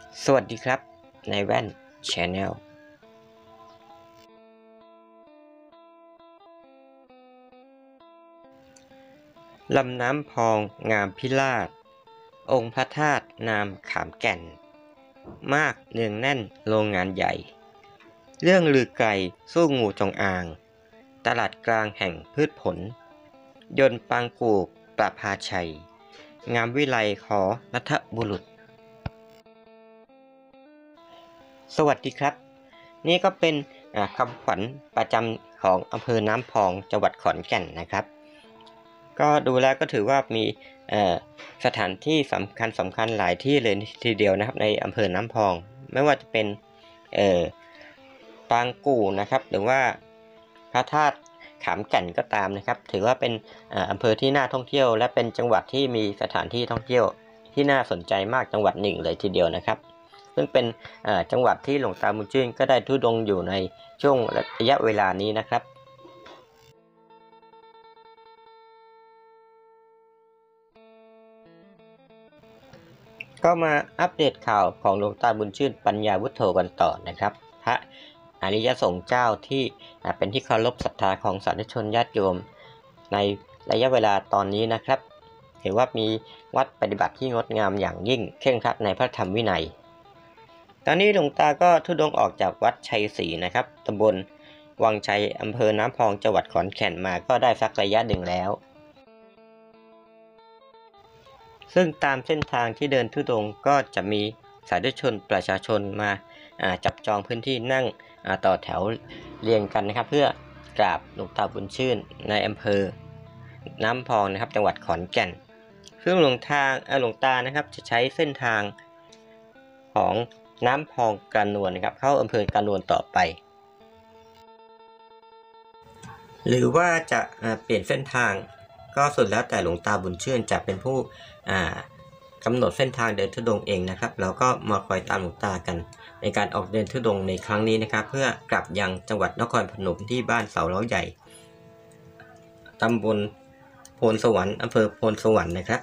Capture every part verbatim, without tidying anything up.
สวัสดีครับนายแว่น Channel ลำน้ำพองงามพิราศองค์พระธาตุนามขามแก่นมากเนืองแน่นโรงงานใหญ่เรื่องลือไกลสู้งูจงอางตลาดกลางแห่งพืชผลยนต์ปางกูกประภาชัยงามวิไลขอรัฐบุรุษสวัสดีครับนี่ก็เป็นคำขวัญประจำของอำเภอน้ำพองจังหวัดขอนแก่นนะครับก็ดูแล้วก็ถือว่ามีสถานที่สำคัญสำคัญหลายที่เลยทีเดียวนะครับในอำเภอน้ำพองไม่ว่าจะเป็นปางกู่นะครับหรือว่าพระธาตุขามแก่นก็ตามนะครับถือว่าเป็นอำเภอที่น่าท่องเที่ยวและเป็นจังหวัดที่มีสถานที่ท่องเที่ยวที่น่าสนใจมากจังหวัดหนึ่งเลยทีเดียวนะครับซึ่งเป็นจังหวัดที่หลวงตาบุญชื่นก็ได้ทุรดงอยู่ในช่วงระยะเวลานี้นะครับก็มาอัปเดตข่าวของหลวงตาบุญชื่นปัญญาวุฒโธกันต่อนะครับพระอริยสงฆ์เจ้าที่เป็นที่เคารพศรัทธาของสาธุชนญาติโยมในระยะเวลาตอนนี้นะครับถือว่ามีวัดปฏิบัติที่งดงามอย่างยิ่งเคร่งครัดในพระธรรมวินัยตอนนี้หลวงตาก็ทุรดงออกจากวัดชัยศรีนะครับตำบลวังชัยอำเภอน้ำพองจังหวัดขอนแก่นมาก็ได้สักระยะหนึ่งแล้วซึ่งตามเส้นทางที่เดินทุรดงก็จะมีสาธุชนประชาชนมาจับจองพื้นที่นั่งต่อแถวเรียงกันนะครับเพื่อกราบหลวงตาบุญชื่นในอำเภอน้ำพองนะครับจังหวัดขอนแก่นซึ่งหลวงทางหลวงตานะครับจะใช้เส้นทางของน้ำพองกระนวลนะครับเข้าอำเภอกระนวลต่อไปหรือว่าจะเปลี่ยนเส้นทางก็สุดแล้วแต่หลวงตาบุญชื่นจะเป็นผู้กำหนดเส้นทางเดินธุดงค์เองนะครับแล้วก็มาคอยตามหลวงตากันในการออกเดินธุดงค์ในครั้งนี้นะครับเพื่อกลับยังจังหวัดนครพนมที่บ้านเสาเล้าใหญ่ตำบลโพนสวรรค์อำเภอโพนสวรรค์นะครับ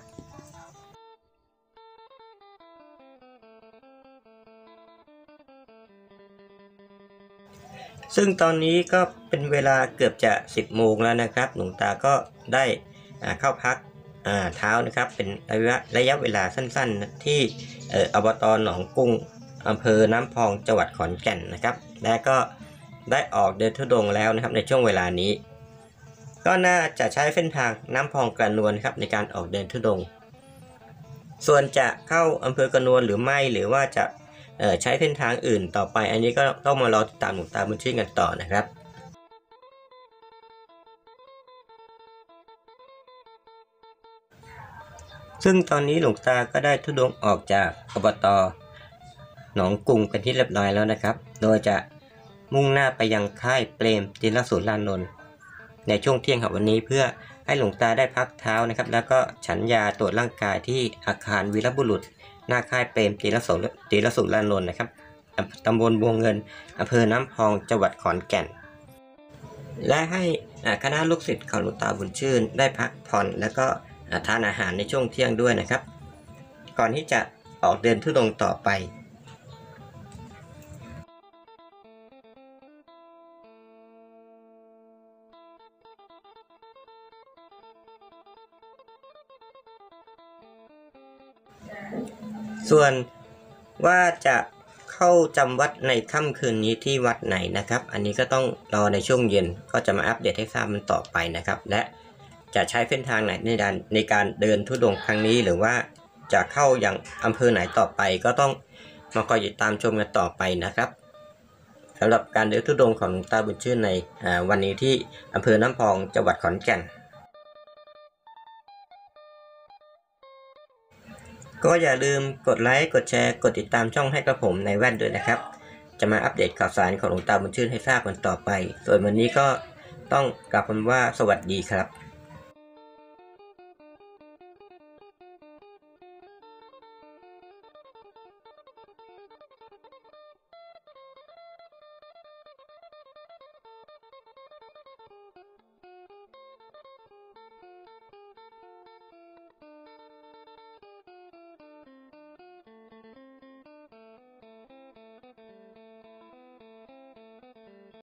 ซึ่งตอนนี้ก็เป็นเวลาเกือบจะสิบโมงแล้วนะครับหลวงตาก็ได้เข้าพักเท้านะครับเป็นระยะระยะเวลาสั้นๆที่อบต.หนองกุ้งอำเภอน้ำพองจังหวัดขอนแก่นนะครับและก็ได้ออกเดินธุดงค์แล้วนะครับในช่วงเวลานี้ก็น่าจะใช้เส้นทางน้ำพองกระนวลครับในการออกเดินธุดงค์ส่วนจะเข้าอำเภอกระนวลหรือไม่หรือว่าจะใช้เส้นทางอื่นต่อไปอันนี้ก็ต้องมารอติดตามหลวงตาบุญชื่นกันต่อนะครับซึ่งตอนนี้หลวงตาก็ได้ธุดงค์ออกจากอบต.หนองกุงเป็นที่เรียบร้อยแล้วนะครับโดยจะมุ่งหน้าไปยังค่ายเปรมติลสุรานนท์ในช่วงเที่ยงของวันนี้เพื่อให้หลวงตาได้พักเท้านะครับแล้วก็ฉันยาตรวจร่างกายที่อาคารวีรบุรุษหน้าค่ายเปรมติลสุติลสุรานนท์นะครับตำบลบัวเงินอำเภอน้ำพองจังหวัดขอนแก่นและให้คณะลูกศิษย์ของหลวงตาบุญชื่นได้พักผ่อนแล้วก็ทานอาหารในช่วงเที่ยงด้วยนะครับก่อนที่จะออกเดินธุดงค์ต่อไปส่วนว่าจะเข้าจำวัดในค่ำคืนนี้ที่วัดไหนนะครับอันนี้ก็ต้องรอในช่วงเย็นก็จะมาอัปเดตให้ทราบมันต่อไปนะครับและจะใช้เส้นทางไหนในการในการเดินธุดงค์ครั้งนี้หรือว่าจะเข้าอย่างอำเภอไหนต่อไปก็ต้องมาคอยติดตามชมกันต่อไปนะครับสำหรับการเดินธุดงค์ของหลวงตาบุญชื่นในวันนี้ที่อำเภอน้ำพองจังหวัดขอนแก่นก็อย่าลืมกดไลค์กดแชร์กดติดตามช่องให้กับผมในแว่นด้วยนะครับจะมาอัปเดตข่าวสารของหลวงตาบุญชื่นให้ทราบกันต่อไปส่วนวันนี้ก็ต้องกล่าวคำว่าสวัสดีครับ